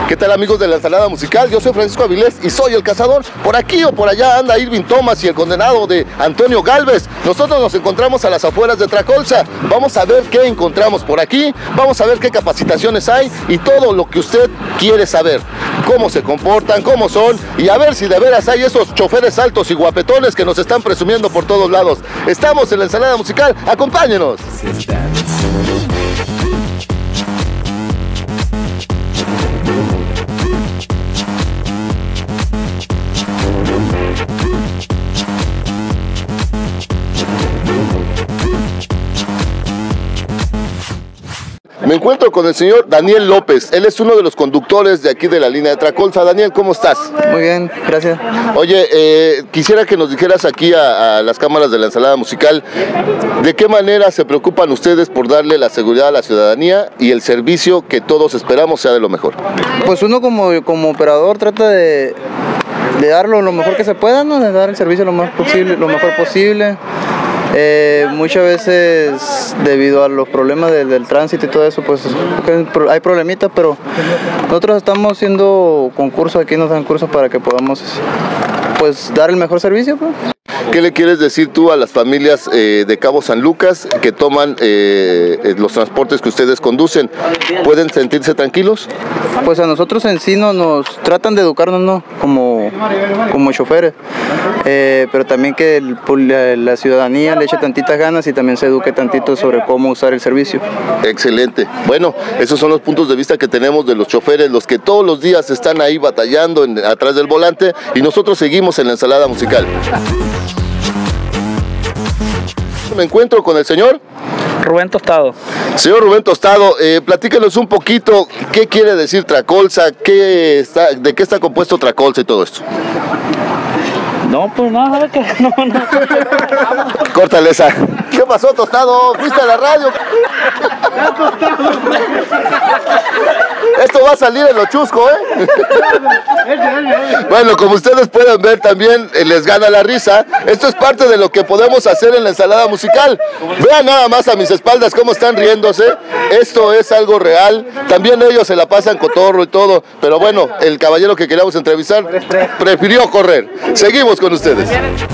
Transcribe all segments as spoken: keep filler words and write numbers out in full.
¿Qué tal, amigos de la Ensalada Musical? Yo soy Francisco Avilés y soy el cazador. Por aquí o por allá anda Irving Thomas y el condenado de Antonio Galvez. Nosotros nos encontramos a las afueras de Tracolsa. Vamos a ver qué encontramos por aquí, vamos a ver qué capacitaciones hay y todo lo que usted quiere saber. Cómo se comportan, cómo son y a ver si de veras hay esos choferes altos y guapetones que nos están presumiendo por todos lados. Estamos en la Ensalada Musical, acompáñenos. Me encuentro con el señor Daniel López. Él es uno de los conductores de aquí de la línea de Tracolsa. Daniel, ¿cómo estás? Muy bien, gracias. Oye, eh, quisiera que nos dijeras aquí a, a las cámaras de la Ensalada Musical, ¿de qué manera se preocupan ustedes por darle la seguridad a la ciudadanía y el servicio que todos esperamos sea de lo mejor? Pues uno como, como operador trata de, de darlo lo mejor que se pueda, ¿no? De dar el servicio lo más posible, lo mejor posible. Eh, muchas veces debido a los problemas de, del tránsito y todo eso, pues hay problemitas, pero nosotros estamos haciendo concursos, aquí nos dan cursos para que podamos pues dar el mejor servicio, pues. ¿Qué le quieres decir tú a las familias eh, de Cabo San Lucas que toman eh, los transportes que ustedes conducen? ¿Pueden sentirse tranquilos? Pues a nosotros en sí no, nos tratan de educarnos, ¿no? como, como choferes, eh, pero también que el, la, la ciudadanía le eche tantitas ganas y también se eduque tantito sobre cómo usar el servicio. Excelente. Bueno, esos son los puntos de vista que tenemos de los choferes, los que todos los días están ahí batallando en, atrás del volante, y nosotros seguimos en la Ensalada Musical. Me encuentro con el señor Rubén Tostado. Señor Rubén Tostado, eh, platícanos un poquito qué quiere decir Tracolsa, qué está, de qué está compuesto Tracolsa y todo esto. No, pues no, ¿sabes qué? No, no. Córtale esa. ¿Qué pasó, Tostado? ¿Fuiste a la radio? Esto va a salir en lo chusco, ¿eh? Bueno, como ustedes pueden ver, también eh, les gana la risa. Esto es parte de lo que podemos hacer en la Ensalada Musical. Vean nada más a mis espaldas cómo están riéndose. Esto es algo real. También ellos se la pasan cotorro y todo. Pero bueno, el caballero que queríamos entrevistar prefirió correr. Seguimos con ustedes.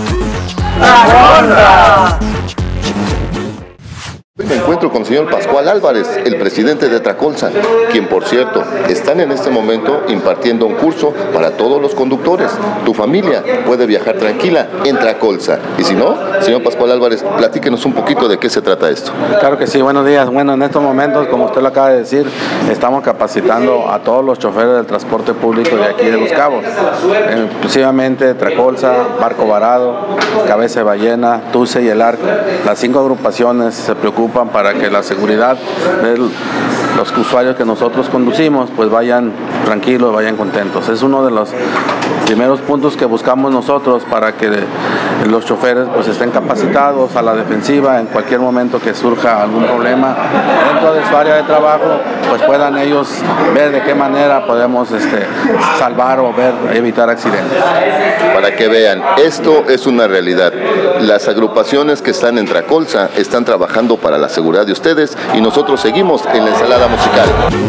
Me encuentro con el señor Pascual Álvarez, el presidente de Tracolsa, quien, por cierto, están en este momento impartiendo un curso para todos los conductores. Tu familia puede viajar tranquila en Tracolsa. Y si no, señor Pascual Álvarez, platíquenos un poquito de qué se trata esto. Claro que sí, buenos días. Bueno, en estos momentos, como usted lo acaba de decir, estamos capacitando a todos los choferes del transporte público de aquí de Los Cabos, exclusivamente Tracolsa, Barco Varado, Cabeza de Ballena, Tuce y El Arco. Las cinco agrupaciones se preocupan para que la seguridad de los usuarios que nosotros conducimos pues vayan tranquilos, vayan contentos. Es uno de los primeros puntos que buscamos nosotros para que los choferes pues estén capacitados a la defensiva en cualquier momento que surja algún problema dentro de su área de trabajo, pues puedan ellos ver de qué manera podemos este, salvar o ver, evitar accidentes. Para que vean, esto es una realidad. Las agrupaciones que están en Tracolsa están trabajando para la seguridad de ustedes y nosotros seguimos en la Ensalada Musical.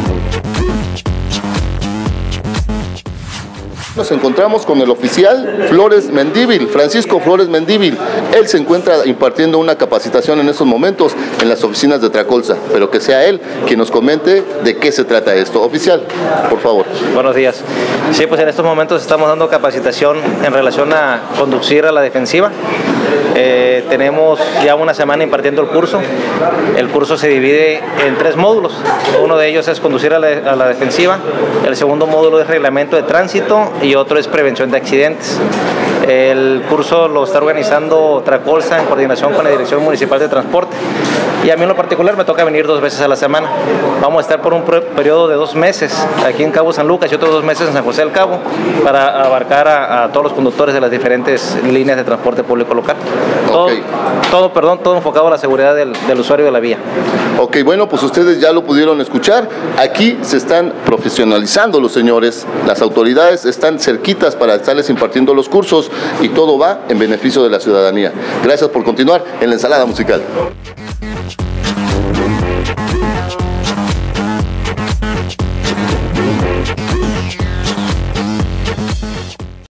Nos encontramos con el oficial Flores Mendívil, Francisco Flores Mendívil. Él se encuentra impartiendo una capacitación en estos momentos en las oficinas de Tracolsa, pero que sea él quien nos comente de qué se trata esto. Oficial, por favor. Buenos días. Sí, pues en estos momentos estamos dando capacitación en relación a conducir a la defensiva. Eh, tenemos ya una semana impartiendo el curso. El curso se divide en tres módulos. Uno de ellos es conducir a la, a la defensiva. El segundo módulo es reglamento de tránsito y otro es prevención de accidentes. El curso lo está organizando Tracolsa en coordinación con la Dirección Municipal de Transporte. Y a mí en lo particular me toca venir dos veces a la semana. Vamos a estar por un periodo de dos meses aquí en Cabo San Lucas y otros dos meses en San José del Cabo para abarcar a, a todos los conductores de las diferentes líneas de transporte público local. Todo, okay. todo, perdón, todo enfocado a la seguridad del, del usuario de la vía. Ok, bueno, pues ustedes ya lo pudieron escuchar. Aquí se están profesionalizando los señores. Las autoridades están cerquitas para estarles impartiendo los cursos y todo va en beneficio de la ciudadanía. Gracias por continuar en la Ensalada Musical.